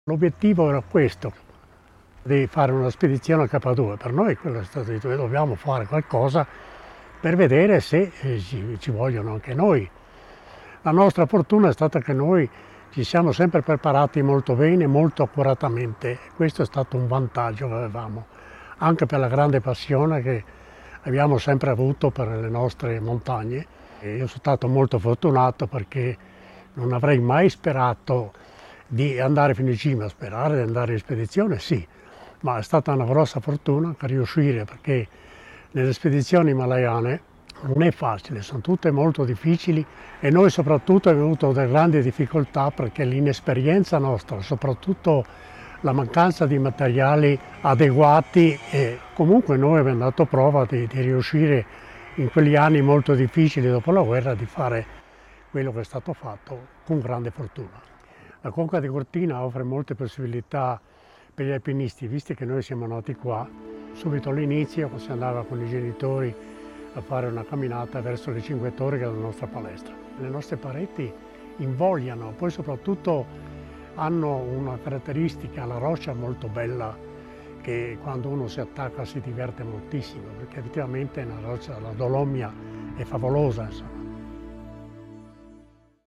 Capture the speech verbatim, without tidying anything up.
L'obiettivo era questo, di fare una spedizione al K due. Per noi quello è stato detto, dobbiamo fare qualcosa per vedere se eh, ci, ci vogliono anche noi. La nostra fortuna è stata che noi ci siamo sempre preparati molto bene, molto accuratamente. Questo è stato un vantaggio che avevamo, anche per la grande passione che abbiamo sempre avuto per le nostre montagne. E io sono stato molto fortunato perché non avrei mai sperato di andare fino in cima, sperare di andare in spedizione, sì, ma è stata una grossa fortuna per riuscire, perché nelle spedizioni himalayane non è facile, sono tutte molto difficili e noi soprattutto abbiamo avuto delle grandi difficoltà perché l'inesperienza nostra, soprattutto la mancanza di materiali adeguati, e comunque noi abbiamo dato prova di, di riuscire in quegli anni molto difficili dopo la guerra di fare quello che è stato fatto con grande fortuna. La Conca di Cortina offre molte possibilità per gli alpinisti, visto che noi siamo nati qua. Subito all'inizio si andava con i genitori a fare una camminata verso le Cinque Torri, che è la nostra palestra. Le nostre pareti invogliano, poi soprattutto hanno una caratteristica, la roccia molto bella, che quando uno si attacca si diverte moltissimo, perché effettivamente è una roccia, la dolomia è favolosa, insomma.